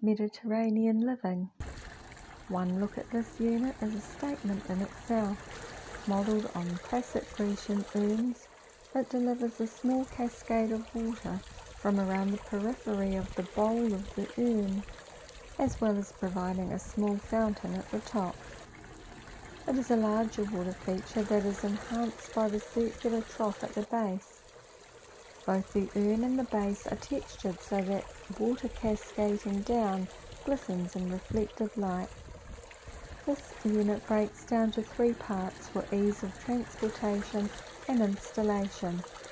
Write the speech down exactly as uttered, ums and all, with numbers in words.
Mediterranean living. One look at this unit is a statement in itself. Modelled on classic Grecian urns, it delivers a small cascade of water from around the periphery of the bowl of the urn, as well as providing a small fountain at the top. It is a larger water feature that is enhanced by the circular trough at the base. Both the urn and the base are textured so that water cascading down glistens in reflective light. This unit breaks down to three parts for ease of transportation and installation.